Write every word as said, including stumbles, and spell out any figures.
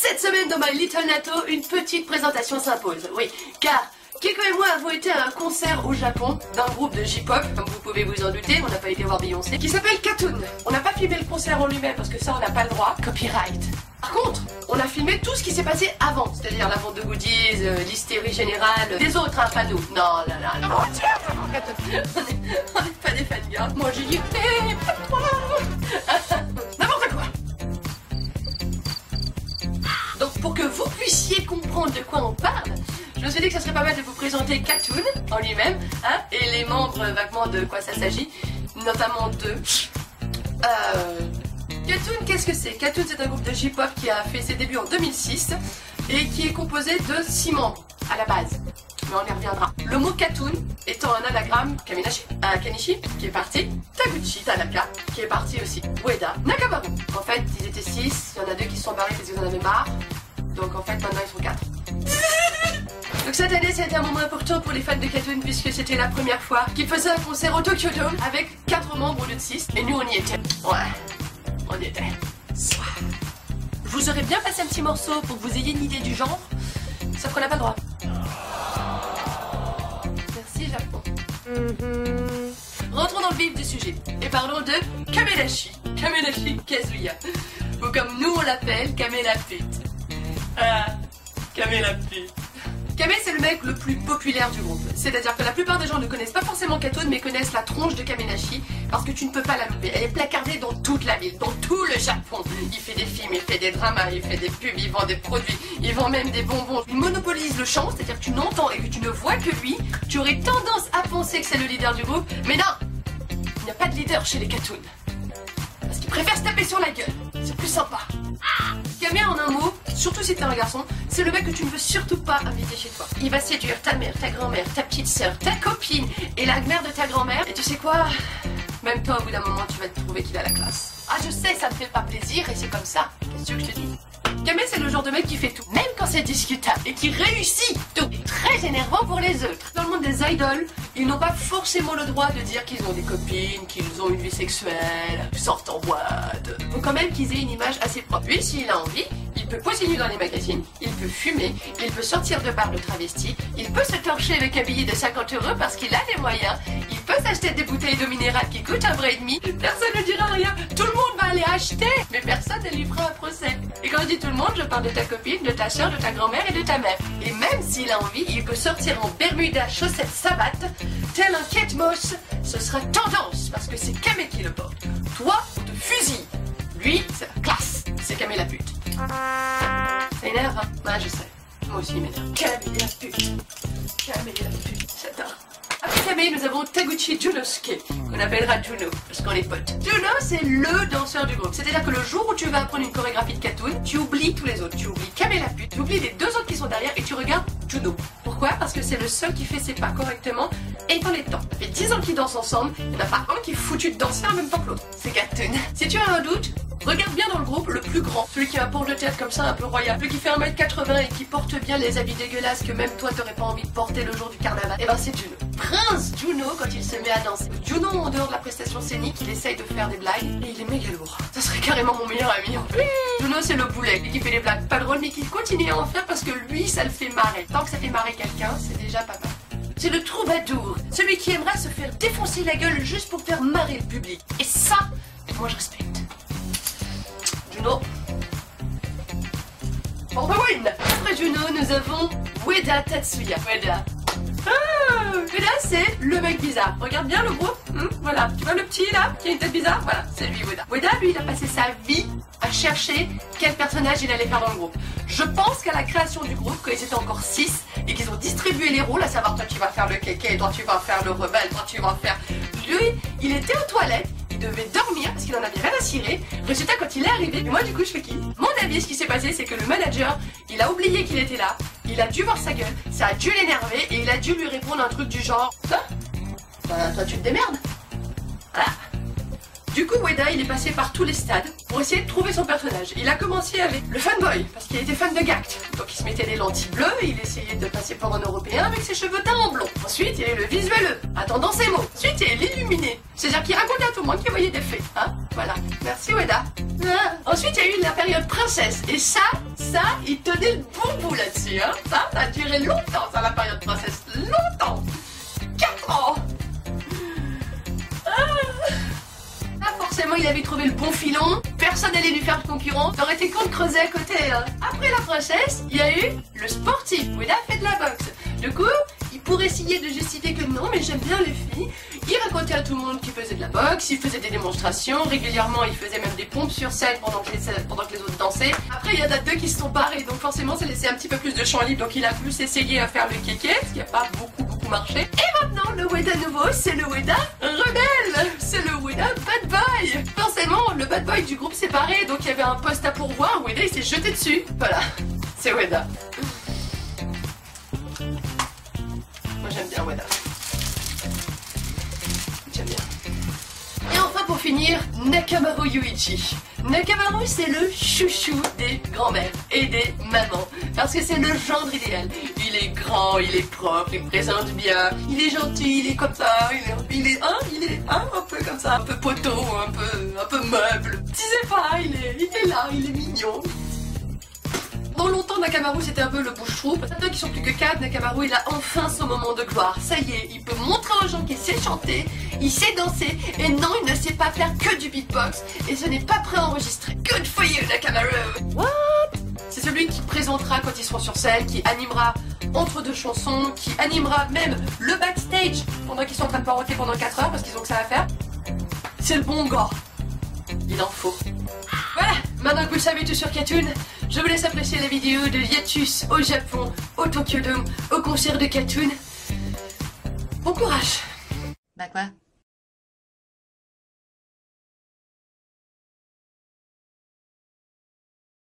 Cette semaine dans My Little Natto, une petite présentation s'impose. Oui, car Keiko et moi avons été à un concert au Japon d'un groupe de J-pop, comme vous pouvez vous en douter, on n'a pas été voir Beyoncé, qui s'appelle KAT-TUN. On n'a pas filmé le concert en lui-même parce que ça on n'a pas le droit, copyright. Par contre, on a filmé tout ce qui s'est passé avant, c'est-à-dire la vente de goodies, euh, l'hystérie générale, des autres, hein, pas nous. Non, là, là, non, on n'est pas des fangirls. Moi j'ai dit, hé, pas toi. N'importe quoi. Donc pour que vous puissiez comprendre de quoi on parle, je me suis dit que ça serait pas mal de vous présenter KAT-TUN en lui-même, hein, et les membres vaguement de quoi ça s'agit, notamment de... Euh... KAT-TUN, qu'est-ce que c'est? KAT-TUN, c'est un groupe de J-pop qui a fait ses débuts en deux mille six et qui est composé de six membres à la base. Mais on y reviendra. Le mot KAT-TUN étant un anagramme Kaminashi, un Kanishi qui est parti, Taguchi Tanaka qui est parti aussi, Ueda, Nakabaru. En fait, ils étaient six, il y en a deux qui se sont barrés parce qu'ils en avaient marre. Donc en fait, maintenant ils sont quatre. Donc cette année, ça a été un moment important pour les fans de KAT-TUN puisque c'était la première fois qu'ils faisaient un concert au Tokyo Dome avec quatre membres au lieu de six. Et nous, on y était. Ouais. On y était. Je vous aurais bien passé un petit morceau pour que vous ayez une idée du genre, sauf qu'on n'a pas le droit. Merci Japon. Mm-hmm. Rentrons dans le vif du sujet et parlons de Kamedashi. Kamedashi Kazuya. Ou comme nous on l'appelle, Kame la pute. Ah, Kame la pute. Kame, c'est le mec le plus populaire du groupe. C'est-à-dire que la plupart des gens ne connaissent pas forcément KAT-TUN, mais connaissent la tronche de Kaminashi, parce que tu ne peux pas la louper. Elle est placardée dans toute la ville, dans tout le Japon. Il fait des films, il fait des dramas, il fait des pubs, il vend des produits, il vend même des bonbons. Il monopolise le chant, c'est-à-dire que tu n'entends et que tu ne vois que lui. Tu aurais tendance à penser que c'est le leader du groupe, mais non! Il n'y a pas de leader chez les KAT-TUN. Parce qu'ils préfèrent se taper sur la gueule. C'est plus sympa. Kame, en un mot, surtout si t'es un garçon, c'est le mec que tu ne veux surtout pas inviter chez toi. Il va séduire ta mère, ta grand-mère, ta petite sœur, ta copine et la mère de ta grand-mère. Et tu sais quoi? Même toi, au bout d'un moment, tu vas te trouver qu'il a la classe. Ah, je sais, ça me fait pas plaisir et c'est comme ça. Qu'est-ce que je te dis? Kame, c'est le genre de mec qui fait tout, même quand c'est discutable, et qui réussit tout. Et très énervant pour les autres. Dans le monde des idoles, ils n'ont pas forcément le droit de dire qu'ils ont des copines, qu'ils ont une vie sexuelle, qu'ils sortent en boîte. Faut quand même qu'ils aient une image assez propre. Lui, s'il a envie, il peut poser nu dans les magazines, il peut fumer, il peut sortir de bar de travesti, il peut se torcher avec un billet de cinquante euros parce qu'il a les moyens, il peut s'acheter des bouteilles d'eau minérale qui coûtent un vrai et demi, personne ne dira rien, tout le monde va aller acheter, mais personne ne lui fera un procès. Et quand je dis tout le monde, je parle de ta copine, de ta soeur, de ta grand-mère et de ta mère. Et même s'il a envie, il peut sortir en bermuda, chaussettes, savates, tel un Kate Moss, ce sera tendance parce que c'est Kame qui le porte. Toi, on te fusille. Lui, c'est la classe, c'est Kame la pute. Ça énerve, hein? Ouais, je sais. Moi aussi, il m'énerve. Kame la pute. Kame la pute. J'adore. Après Kame, nous avons Taguchi Junosuke, qu'on appellera Juno, parce qu'on est potes. Juno, c'est le danseur du groupe. C'est-à-dire que le jour où tu vas apprendre une chorégraphie de KAT-TUN, tu oublies tous les autres. Tu oublies Kame la pute, tu oublies les deux autres qui sont derrière et tu regardes Juno. Pourquoi? Parce que c'est le seul qui fait ses pas correctement et dans les temps. Ça fait dix ans qu'ils dansent ensemble, il n'y en a pas un qui est foutu de danser en même temps que l'autre. C'est KAT-TUN. Si tu as un doute, regarde bien dans le groupe le plus grand, celui qui a un port de tête comme ça un peu royal, celui qui fait un mètre quatre-vingts et qui porte bien les habits dégueulasses que même toi t'aurais pas envie de porter le jour du carnaval. Et ben c'est Juno. Prince Juno quand il se met à danser. Juno en dehors de la prestation scénique, il essaye de faire des blagues et il est méga lourd. Ça serait carrément mon meilleur ami en plus. Juno c'est le boulet, lui qui fait des blagues pas drôles mais qui continue à en faire parce que lui ça le fait marrer. Tant que ça fait marrer quelqu'un, c'est déjà pas mal. C'est le troubadour, celui qui aimerait se faire défoncer la gueule juste pour faire marrer le public. Et ça, moi je respecte. Juno. On va win. Après Juno, nous avons Ueda Tatsuya. Ueda. Ah, Ueda, c'est le mec bizarre. Regarde bien le groupe. Hum, voilà. Tu vois le petit là, qui a une tête bizarre? Voilà, c'est lui Ueda. Ueda, lui, il a passé sa vie à chercher quel personnage il allait faire dans le groupe. Je pense qu'à la création du groupe, quand ils étaient encore six et qu'ils ont distribué les rôles, à savoir toi tu vas faire le kéké, toi tu vas faire le rebelle, toi tu vas faire... Lui, il était aux toilettes. Il devait dormir parce qu'il en avait rien à cirer. Résultat, quand il est arrivé, et moi du coup je fais qui? Mon avis, ce qui s'est passé, c'est que le manager, il a oublié qu'il était là, il a dû voir sa gueule, ça a dû l'énerver et il a dû lui répondre un truc du genre ça? Bah toi tu te démerdes. Voilà. Du coup, Ueda, il est passé par tous les stades pour essayer de trouver son personnage. Il a commencé avec le fanboy, parce qu'il était fan de Gact. Donc il se mettait des lentilles bleues, il essayait de passer pour un Européen avec ses cheveux teints en blond. Ensuite, il y a eu le visuel, attendant ses mots. Ensuite, il y a eu l'illuminé, c'est-à-dire qu'il racontait à tout le monde qu'il voyait des fées. Hein, voilà. Merci, Ueda. Ah. Ensuite, il y a eu la période princesse. Et ça, ça, il tenait le bon bout là-dessus. Hein. Ça, ça a duré longtemps, ça, la période princesse. Longtemps. quatre ans. Forcément, il avait trouvé le bon filon, personne n'allait lui faire de concurrent, ça aurait été con de creuser à côté. Hein. Après la princesse, il y a eu le sportif, où il a fait de la boxe. Du coup, il pourrait essayer de justifier que non, mais j'aime bien les filles. Il racontait à tout le monde qu'il faisait de la boxe, il faisait des démonstrations, régulièrement il faisait même des pompes sur scène pendant que les, pendant que les autres dansaient. Après, il y en a deux qui se sont barrés, donc forcément, ça laissait un petit peu plus de champ libre, donc il a plus essayé à faire le kéké, ce qui n'a pas beaucoup, beaucoup marché. Et maintenant, le Ueda nouveau, c'est le Ueda rebelle, c'est le Ueda bad boy. Forcément, le bad boy du groupe s'est barré, donc il y avait un poste à pourvoir, Ueda il s'est jeté dessus. Voilà, c'est Ueda. Moi j'aime bien Ueda. J'aime bien. Et enfin pour finir, Nakamaru Yuichi. Nakamaru c'est le chouchou des grands-mères et des mamans. Parce que c'est le gendre idéal. Il est grand, il est propre, il présente bien, il est gentil, il est comme ça, il est, il est, hein, il est hein, un peu comme ça, un peu poteau, un peu, un peu meuble. Je sais pas, il est, il est là, il est mignon. Pendant longtemps, Nakamaru c'était un peu le bouche-trou. Maintenant qu'ils sont plus que quatre, Nakamaru il a enfin son moment de gloire. Ça y est, il peut montrer aux gens qu'il sait chanter, il sait danser, et non, il ne sait pas faire que du beatbox, et ce n'est pas prêt à enregistrer. Good for you, Nakamaru! What? C'est celui qui présentera quand ils seront sur scène, qui animera entre deux chansons, qui animera même le backstage pendant qu'ils sont en train de paroter pendant quatre heures parce qu'ils ont que ça à faire. C'est le bon gars. Il en faut. Voilà, maintenant que vous le savez tout sur KAT-TUN, je vous laisse apprécier la vidéo de hiatus au Japon, au Tokyo Dome, au concert de KAT-TUN. Bon courage. Bah quoi?